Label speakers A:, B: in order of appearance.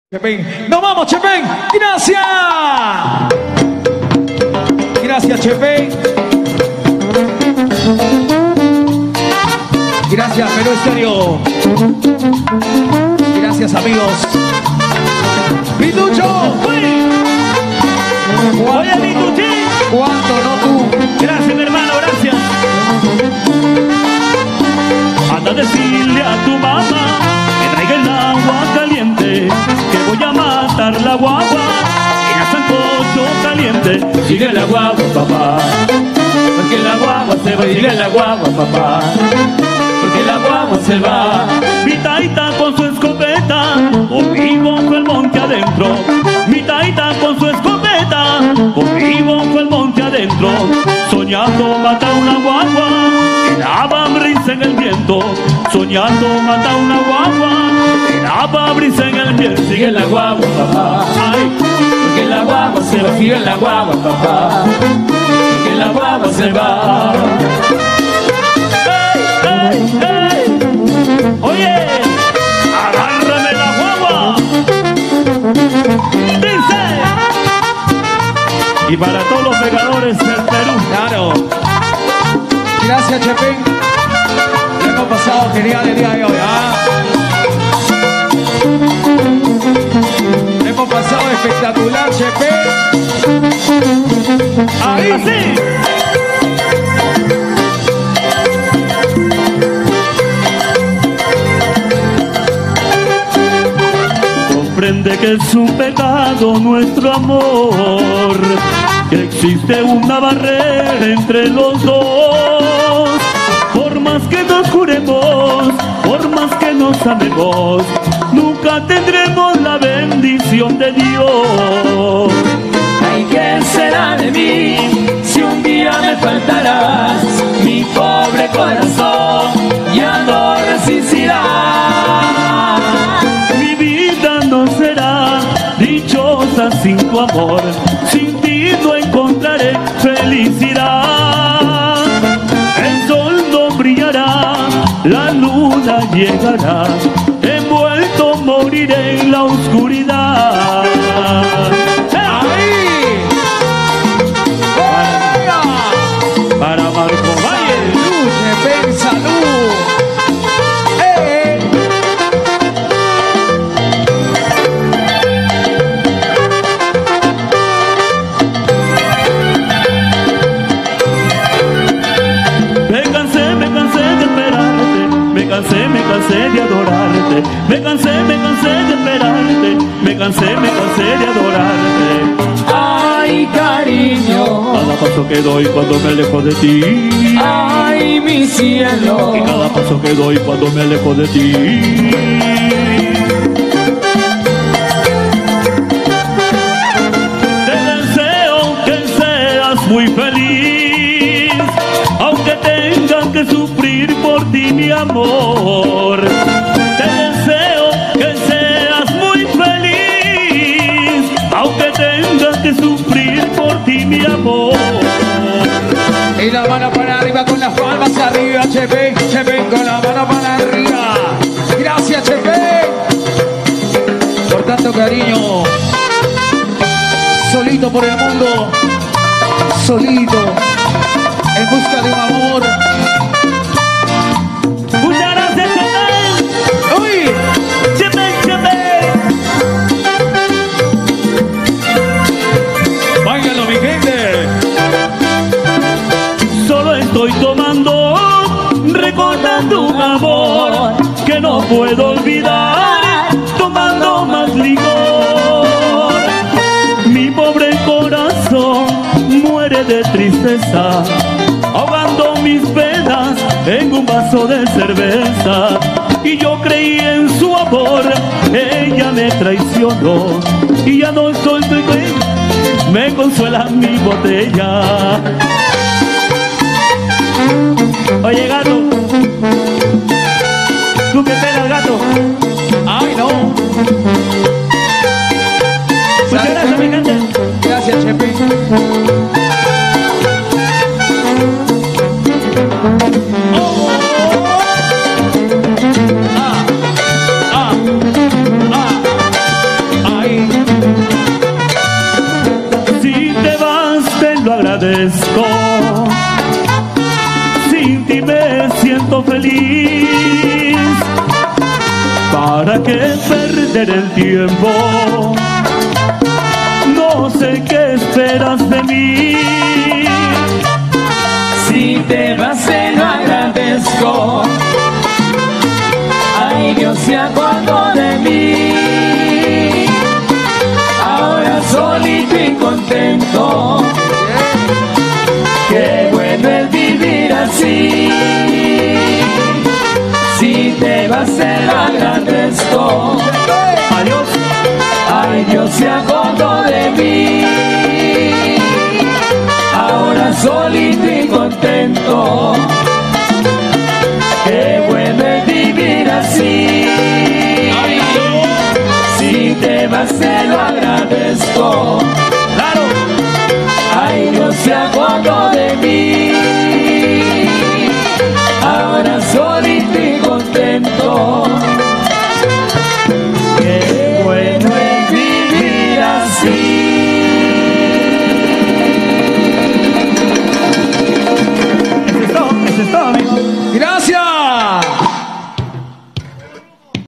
A: Chepén. ¡Nos vamos, Chepén! ¡Gracias! Gracias, Chepén. Gracias, Perú Estéreo. Gracias, amigos. ¡Pitucho!
B: Oye, Pituchín.
A: ¿Cuánto no tú?
B: Gracias, mi hermano, gracias. Anda a decirle a tu mamá que traiga el agua caliente, que voy a matar la guagua en el sancocho caliente. Sigue la guagua, papá, porque la guagua se va. Sigue la guagua, papá, porque la guagua se va. Mi taita con su escopeta, conmigo fue el monte adentro. Mi taita con su escopeta, conmigo fue el monte adentro. Soñando matar una guagua, daba brisa en el viento. Soñando matar una guagua, daba brisa en el viento. Sigue la guagua, papá, ay, porque la guagua se va. Sigue la guagua, papá, porque la guagua se va. ¡Hey, hey, hey! Oye, agárrame la guagua. Dice. Y para todos los pegadores del Perú.
A: Claro. Gracias, Chepén. Hemos pasado genial el día de hoy, ¿ah? Hemos pasado espectacular, Chepén. Ahí.
B: Así. Comprende que es un pecado nuestro amor, que existe una barrera entre los dos. Por más que nos juremos, por más que nos amemos, nunca tendremos la bendición de Dios.
C: Ay, ¿qué será de mí si un día me faltarás? Mi pobre corazón ya no resistirá.
B: Mi vida no será dichosa sin tu amor, sin ti no encontraré felicidad. El sol no brillará, la luna llegará, envuelto moriré en la oscuridad. Para Marco Valle.
A: Chepén, salud.
B: Me cansé de adorarte, me cansé de esperarte, me cansé de adorarte.
C: Ay, cariño,
B: Cada paso que doy cuando me alejo de ti,
C: ay, mi cielo,
B: y cada paso que doy cuando me alejo de ti. Te deseo que seas muy feliz, aunque tengas que sufrir por ti, mi amor. Te deseo que seas muy feliz, aunque tengas que sufrir por ti, mi amor.
A: Y la mano para arriba con las palmas arriba, Chepén, Chepén con la mano para arriba. Gracias, Chepén, por tanto cariño. Solito por el mundo, solito, en busca de un amor.
B: Muchas gracias, Chepén.
A: ¡Uy!
B: Chepén, Chepén.
A: ¡Báilalo, mi gente!
B: Solo estoy tomando, recordando un amor que no puedo olvidar, tomando más licor. Mi pobre corazón muere de tristeza, ahogando mis penas en un vaso de cerveza. Y yo creí en su amor, ella me traicionó, y ya no estoy triste, me consuela mi botella. Oye, gato, ¿tú qué pegas, gato?
A: ¡Ay, no!
B: Muchas gracias, mi gente.
A: Gracias, Chepén. Oh. Ah. Ah. Ah.
B: agradezco. Sin ti me siento feliz. ¿Para qué perder el tiempo? No sé qué esperas de mí.
C: Si te vas te lo agradezco. Ay, Dios se acordó de mí. Ahora solito y contento. Qué bueno es vivir así. Si te vas te lo agradezco.
B: Adiós.
C: Ay, Dios se acordó de mí. Ahora solito y contento. Qué bueno es vivir así. Si te vas te lo agradezco.
B: Claro.
C: Ay, Dios se acordó de